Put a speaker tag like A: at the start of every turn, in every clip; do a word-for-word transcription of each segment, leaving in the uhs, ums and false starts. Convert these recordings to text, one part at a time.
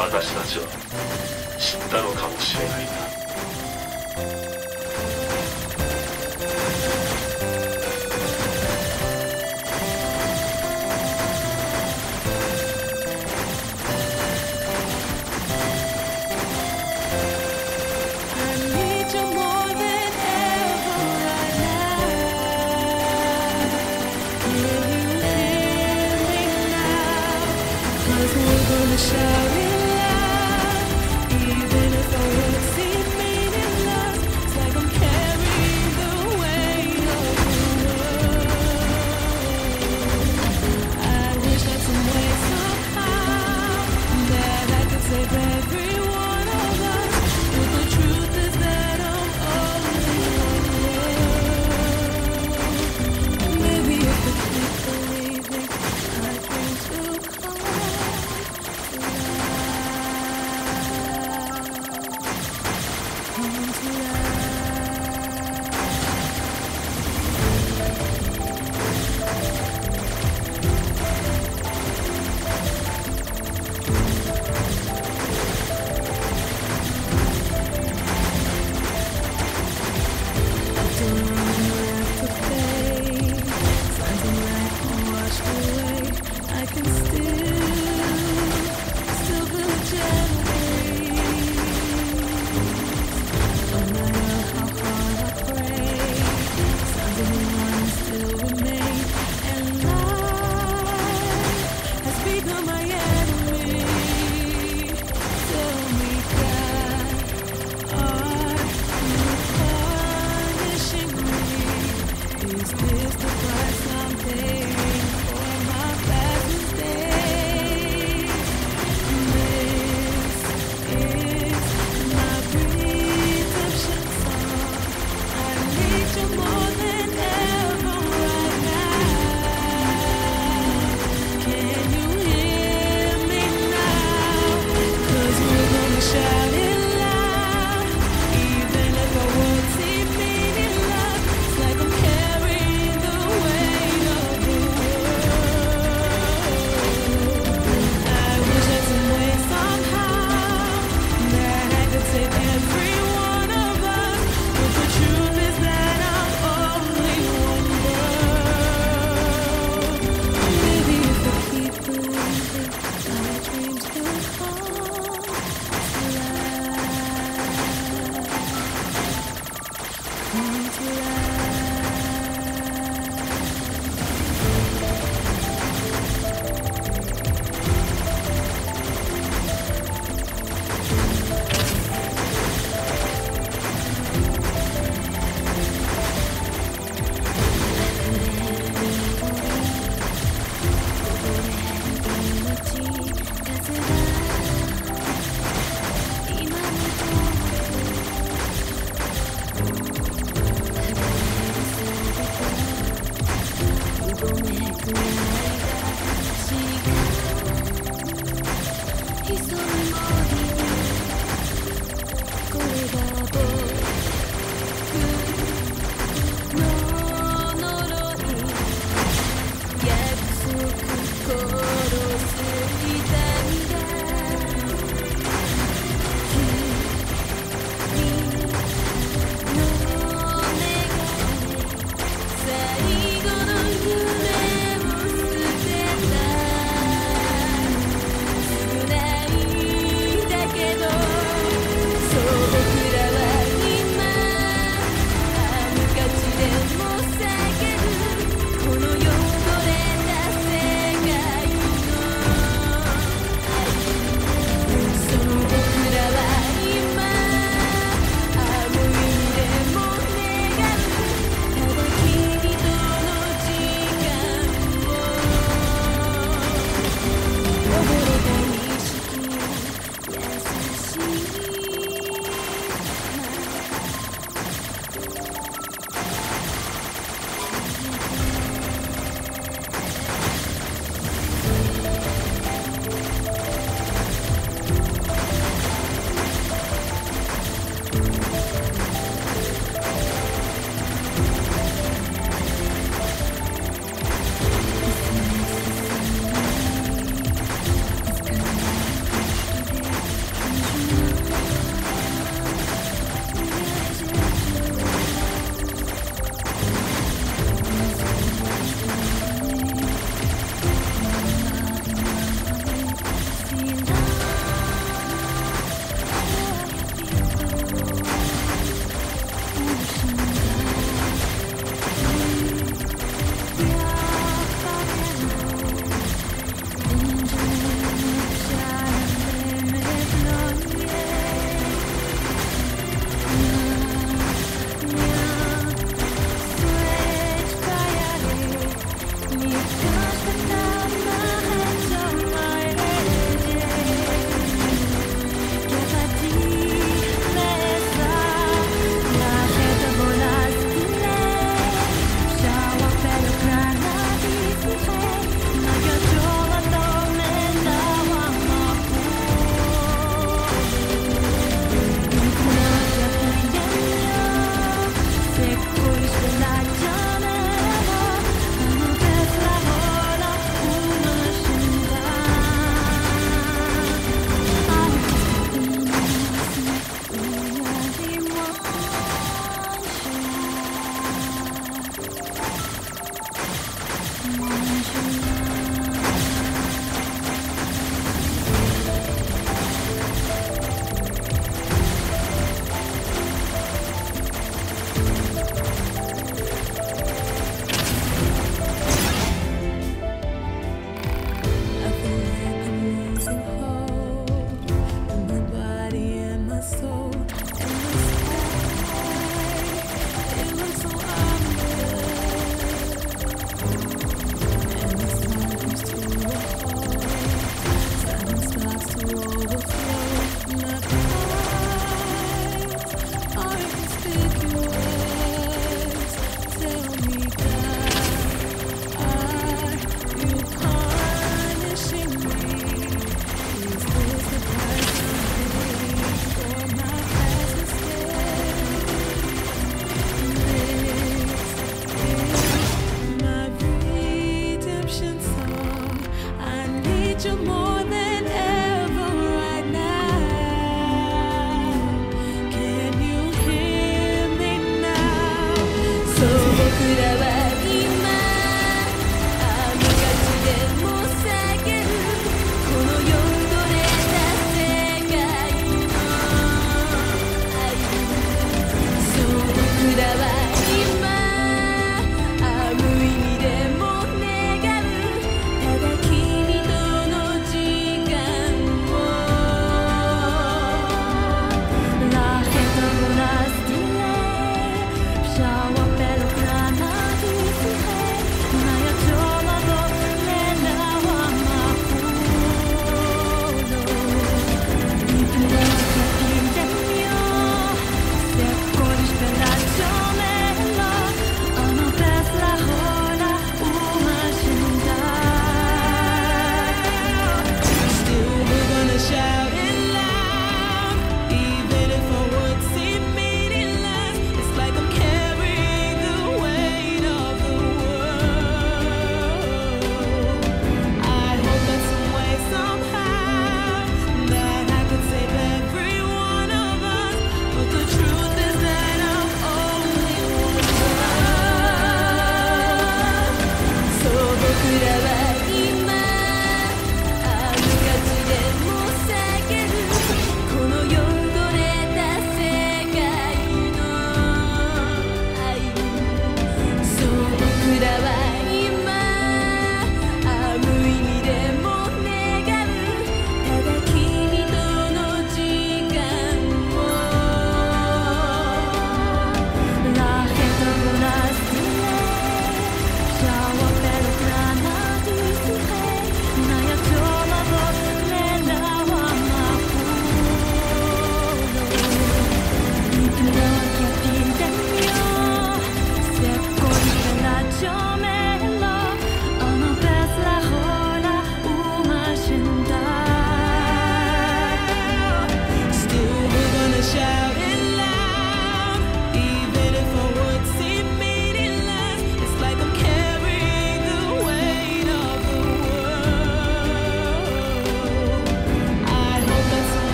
A: 私たちは知ったのかもしれないな。
B: Shout it loud, even if our words seem meaningless. It's like I'm carrying the weight of the world. I wish that some way, somehow, that I could save every one of us. But the truth is that I'm only one world. Maybe if we keep believing, I dream to come. I can still, still feel a gentle breeze. No matter how hard I pray, signs of the one still remain. And life has become my enemy. Tell me, God, are you punishing me? Is this the price I'm paying? Shout it loud, even if our words seem meaningless. It's like I'm carrying the weight of the world. I wish that some way, somehow, that I could save every one of us. But the truth is that I'm only one world. Maybe if I keep believing, my dreams will come.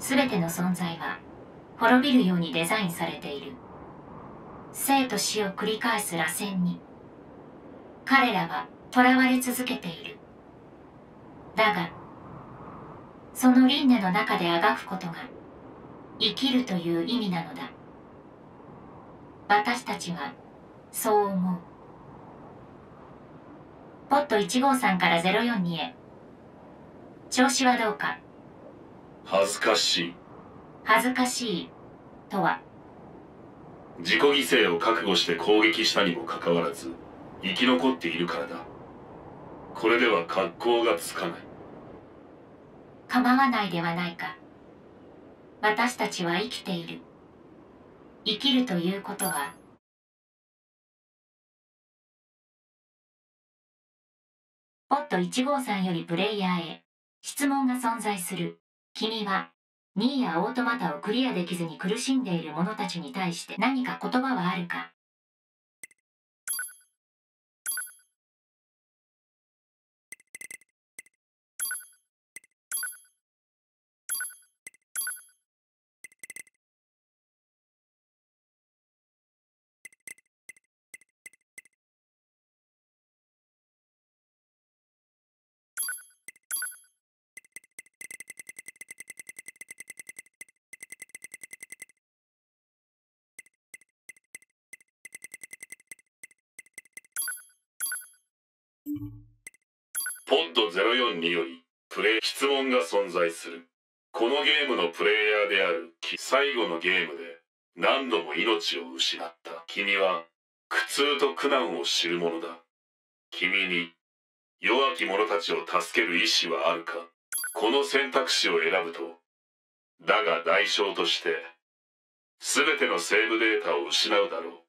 C: すべての存在は滅びるようにデザインされている。生と死を繰り返す螺旋に彼らは囚われ続けている。だがその輪廻の中であがくことが生きるという意味なのだ。私たちはそう思う。ポットいちごさんからゼロよんにへ。調子はどうか。
A: 恥ずかしい。
C: 恥ずかしいとは、
A: 自己犠牲を覚悟して攻撃したにもかかわらず生き残っているからだ。これでは格好がつかない。
C: 構わないではないか。私たちは生きている。生きるということは、ポットいちごさんよりプレイヤーへ質問が存在する。君はニーやオートマタをクリアできずに苦しんでいる者たちに対して何か言葉はあるか。
A: ポッドゼロよんによりプレイ質問が存在する。このゲームのプレイヤーである最後のゲームで何度も命を失った君は苦痛と苦難を知る者だ。君に弱き者たちを助ける意志はあるか。この選択肢を選ぶと、だが代償として全てのセーブデータを失うだろう。